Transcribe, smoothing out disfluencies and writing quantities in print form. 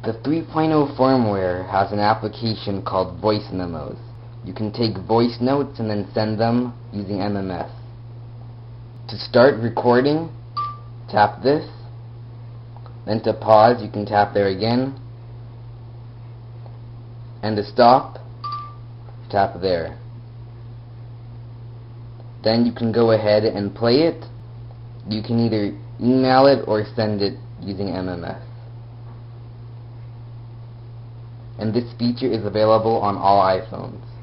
The 3.0 firmware has an application called Voice Memos. You can take voice notes and then send them using MMS. To start recording, tap this. Then to pause, you can tap there again. And to stop, tap there. Then you can go ahead and play it. You can either email it or send it using MMS. And this feature is available on all iPhones.